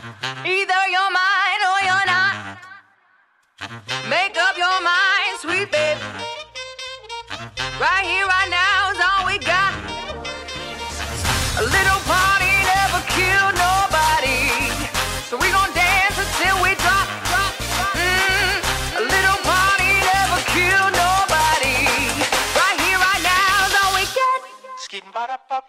Either you're mine or you're not. Make up your mind, sweet baby. Right here, right now is all we got. A little party never killed nobody, so we gon' dance until we drop. A little party never killed nobody. Right here, right now is all we got. Skipping by the pop.